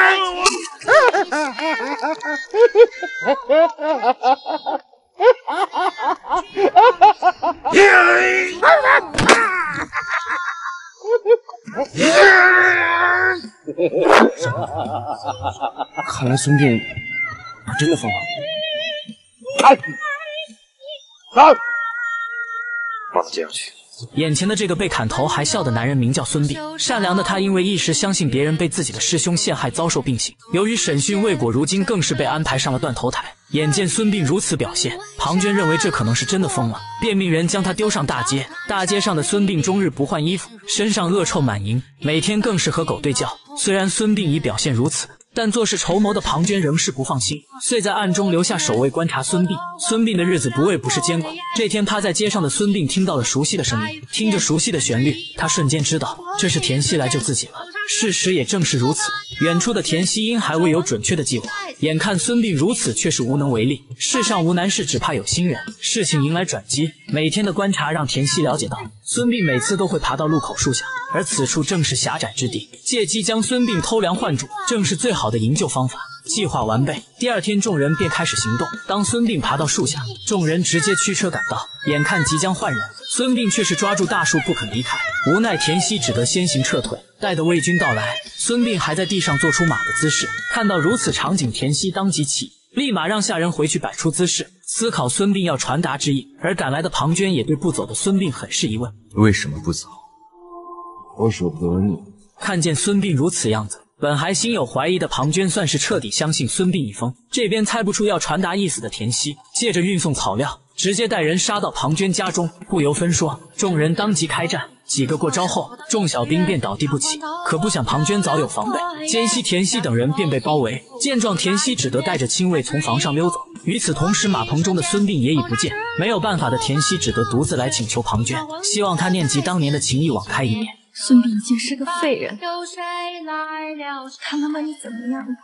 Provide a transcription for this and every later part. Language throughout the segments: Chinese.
看来孙膑他真的疯了。 走，把他接上去。 眼前的这个被砍头还笑的男人名叫孙膑，善良的他因为一时相信别人被自己的师兄陷害，遭受病刑。由于审讯未果，如今更是被安排上了断头台。眼见孙膑如此表现，庞涓认为这可能是真的疯了，便命人将他丢上大街。大街上的孙膑终日不换衣服，身上恶臭满盈，每天更是和狗对叫。虽然孙膑已表现如此，但做事筹谋的庞涓仍是不放心，遂在暗中留下守卫观察孙膑。孙膑的日子不为不是艰苦。这天趴在街上的孙膑听到了熟悉的声音，听着熟悉的旋律，他瞬间知道这是田曦来救自己了。事实也正是如此，远处的田曦因还未有准确的计划，眼看孙膑如此，却是无能为力。世上无难事，只怕有心人。事情迎来转机，每天的观察让田曦了解到，孙膑每次都会爬到路口树下，而此处正是狭窄之地，借机将孙膑偷梁换柱，正是最好的营救方法。计划完备，第二天众人便开始行动。当孙膑爬到树下，众人直接驱车赶到，眼看即将换人，孙膑却是抓住大树不肯离开。无奈田曦只得先行撤退。待得魏军到来，孙膑还在地上做出马的姿势。看到如此场景，田曦当即起意，立马让下人回去摆出姿势，思考孙膑要传达之意。而赶来的庞涓也对不走的孙膑很是疑问： 为什么不走？ 我舍不得你。 看见孙膑如此样子，本还心有怀疑的庞涓算是彻底相信孙膑一疯。这边猜不出要传达意思的田曦，借着运送草料，直接带人杀到庞涓家中，不由分说，众人当即开战。几个过招后，众小兵便倒地不起。可不想庞涓早有防备，间隙田曦等人便被包围。见状，田曦只得带着亲卫从房上溜走。与此同时，马棚中的孙膑也已不见。没有办法的田曦只得独自来请求庞涓，希望他念及当年的情谊，网开一面。 孙膑已经是个废人，他能把你怎么样呢？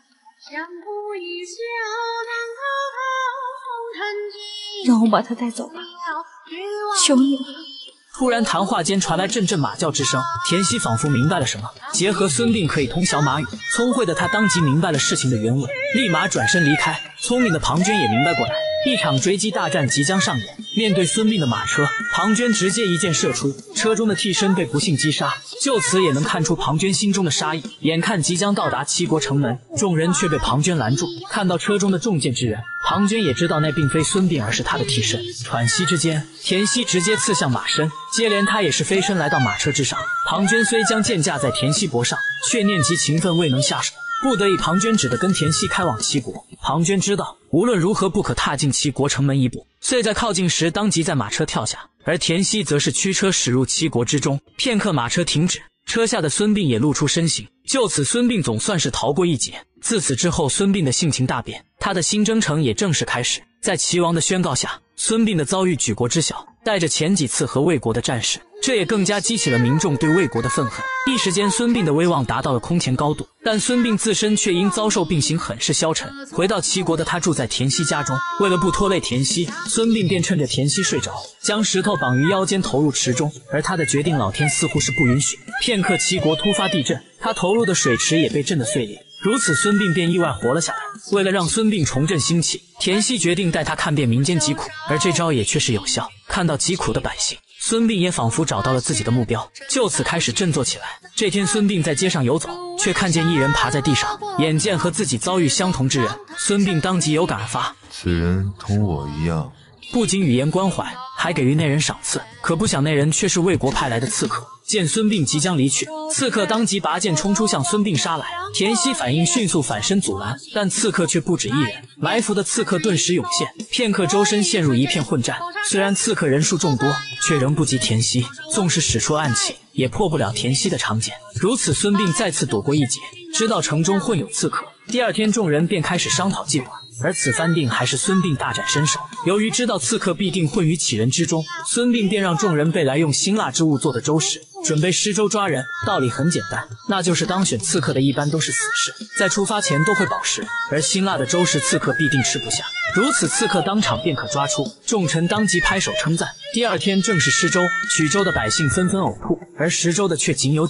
让我把他带走吧，求你了。 突然，谈话间传来阵阵马叫之声，田曦仿佛明白了什么，结合孙膑可以通晓马语，聪慧的他当即明白了事情的原委，立马转身离开。聪明的庞涓也明白过来，一场追击大战即将上演。面对孙膑的马车，庞涓直接一箭射出，车中的替身被不幸击杀。就此也能看出庞涓心中的杀意。眼看即将到达齐国城门，众人却被庞涓拦住。看到车中的中箭之人，庞涓也知道那并非孙膑，而是他的替身。喘息之间，田曦直接刺向马身，接连他也是飞身来到马车之上。庞涓虽将剑架在田曦脖上，却念及情分未能下手，不得已庞涓只得跟田曦开往齐国。庞涓知道无论如何不可踏进齐国城门一步，遂在靠近时当即在马车跳下，而田曦则是驱车驶入齐国之中。片刻，马车停止，车下的孙膑也露出身形，就此孙膑总算是逃过一劫。自此之后，孙膑的性情大变，他的新征程也正式开始。在齐王的宣告下，孙膑的遭遇举国知晓，带着前几次和魏国的战事，这也更加激起了民众对魏国的愤恨。一时间，孙膑的威望达到了空前高度，但孙膑自身却因遭受病刑，很是消沉。回到齐国的他住在田曦家中，为了不拖累田曦，孙膑便趁着田曦睡着，将石头绑于腰间投入池中。而他的决定，老天似乎是不允许。片刻，齐国突发地震，他投入的水池也被震得碎裂。如此，孙膑便意外活了下来。为了让孙膑重振心气，田曦决定带他看遍民间疾苦，而这招也确实有效。看到疾苦的百姓，孙膑也仿佛找到了自己的目标，就此开始振作起来。这天，孙膑在街上游走，却看见一人爬在地上，眼见和自己遭遇相同之人，孙膑当即有感而发： 此人同我一样。 不仅语言关怀，还给予那人赏赐。可不想那人却是魏国派来的刺客。见孙膑即将离去，刺客当即拔剑冲出向孙膑杀来。田曦反应迅速，反身阻拦，但刺客却不止一人，埋伏的刺客顿时涌现。片刻，周身陷入一片混战。虽然刺客人数众多，却仍不及田曦，纵使使出暗器，也破不了田曦的长剑。如此，孙膑再次躲过一劫。知道城中混有刺客，第二天众人便开始商讨计划。而此番定还是孙膑大展身手。由于知道刺客必定混于杞人之中，孙膑便让众人备来用辛辣之物做的粥食，准备施粥抓人。道理很简单，那就是当选刺客的一般都是死士，在出发前都会饱食，而辛辣的粥食刺客必定吃不下。如此，刺客当场便可抓出。众臣当即拍手称赞。第二天正是施粥，取粥的百姓纷纷呕吐，而食粥的却仅有几人。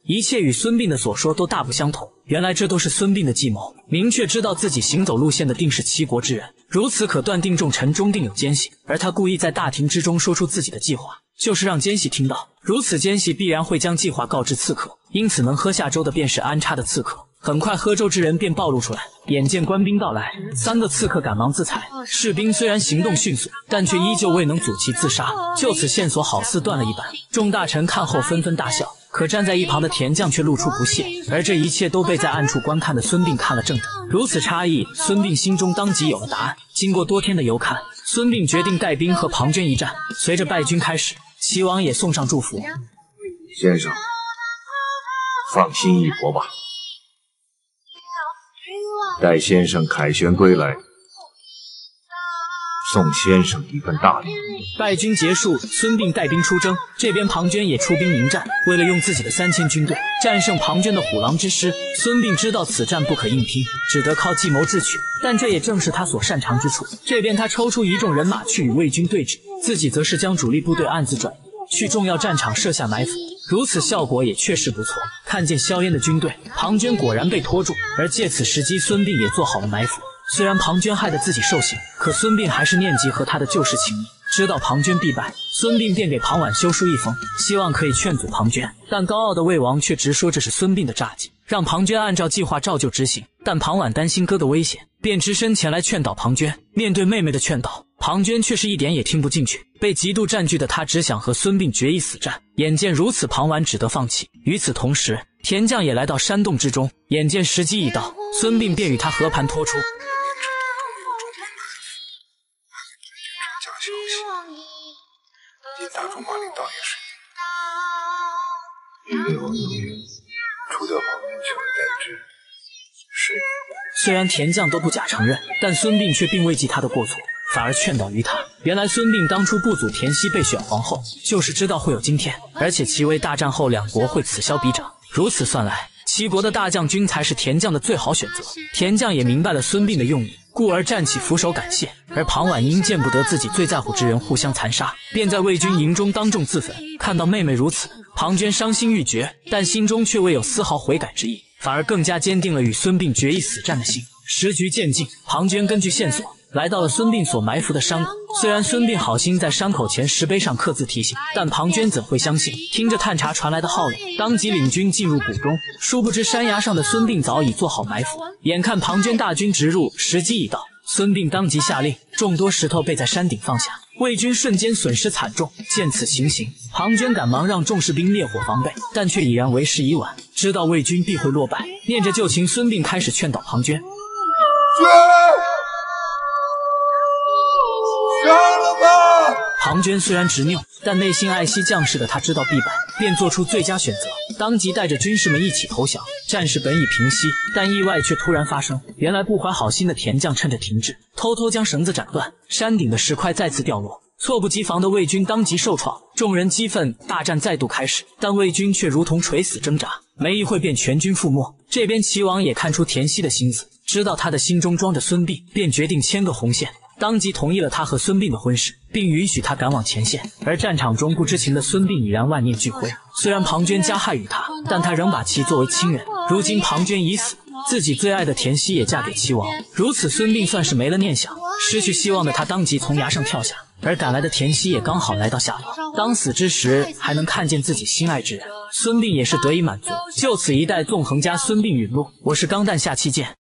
一切与孙膑的所说都大不相同。原来这都是孙膑的计谋，明确知道自己行走路线的定是齐国之人，如此可断定众臣中定有奸细。而他故意在大庭之中说出自己的计划，就是让奸细听到，如此奸细必然会将计划告知刺客，因此能喝下粥的便是安插的刺客。很快喝粥之人便暴露出来，眼见官兵到来，3个刺客赶忙自裁。士兵虽然行动迅速，但却依旧未能阻其自杀，就此线索好似断了一般。众大臣看后纷纷大笑，可站在一旁的田将却露出不屑。而这一切都被在暗处观看的孙膑看了正着。如此差异，孙膑心中当即有了答案。经过多天的游看，孙膑决定带兵和庞涓一战。随着败军开始，齐王也送上祝福。 先生，放心一搏吧。待先生凯旋归来，送先生一份大礼。 败军结束，孙膑带兵出征，这边庞涓也出兵迎战。为了用自己的3000军队战胜庞涓的虎狼之师，孙膑知道此战不可硬拼，只得靠计谋智取。但这也正是他所擅长之处。这边他抽出一众人马去与魏军对峙，自己则是将主力部队暗自转移，去重要战场设下埋伏。如此效果也确实不错。看见硝烟的军队，庞涓果然被拖住，而借此时机，孙膑也做好了埋伏。虽然庞涓害得自己受刑，可孙膑还是念及和他的旧时情谊。知道庞涓必败，孙膑便给庞琬修书一封，希望可以劝阻庞涓。但高傲的魏王却直说这是孙膑的诈计，让庞涓按照计划照旧执行。但庞琬担心哥的危险，便只身前来劝导庞涓。面对妹妹的劝导，庞涓却是一点也听不进去。被嫉妒占据的他只想和孙膑决一死战。眼见如此，庞琬只得放弃。与此同时，田将也来到山洞之中，眼见时机已到，孙膑便与他和盘托出。 大仲马领导也是你，越王有约，除掉庞涓取而代之，是你。 虽然田将都不假承认，但孙膑却并未记他的过错，反而劝导于他。原来孙膑当初不阻田熙被选皇后，就是知道会有今天，而且齐魏大战后两国会此消彼长。如此算来，齐国的大将军才是田将的最好选择。田将也明白了孙膑的用意，故而站起俯首感谢。而庞琬因见不得自己最在乎之人互相残杀，便在魏军营中当众自焚。看到妹妹如此，庞涓伤心欲绝，但心中却未有丝毫悔改之意，反而更加坚定了与孙膑决一死战的心。时局渐近，庞涓根据线索来到了孙膑所埋伏的山口。虽然孙膑好心在山口前石碑上刻字提醒，但庞涓怎会相信？听着探查传来的号令，当即领军进入谷中。殊不知山崖上的孙膑早已做好埋伏。眼看庞涓大军直入，时机已到，孙膑当即下令，众多石头被在山顶放下，魏军瞬间损失惨重。见此情形，庞涓赶忙让众士兵灭火防备，但却已然为时已晚。知道魏军必会落败，念着旧情，孙膑开始劝导庞涓。 杀了吧！ 庞涓虽然执拗，但内心爱惜将士的他知道必败，便做出最佳选择，当即带着军士们一起投降。战事本已平息，但意外却突然发生。原来不怀好心的田将趁着停滞，偷偷将绳子斩断，山顶的石块再次掉落。猝不及防的魏军当即受创，众人激愤，大战再度开始，但魏军却如同垂死挣扎，没一会便全军覆没。这边齐王也看出田熙的心思，知道他的心中装着孙膑，便决定牵个红线，当即同意了他和孙膑的婚事，并允许他赶往前线。而战场中不知情的孙膑已然万念俱灰。虽然庞涓加害于他，但他仍把其作为亲人。如今庞涓已死，自己最爱的田熙也嫁给齐王，如此孙膑算是没了念想。失去希望的他当即从崖上跳下，而赶来的田熙也刚好来到下方。当死之时还能看见自己心爱之人，孙膑也是得以满足。就此一代纵横家孙膑陨落。我是钢蛋，下期见。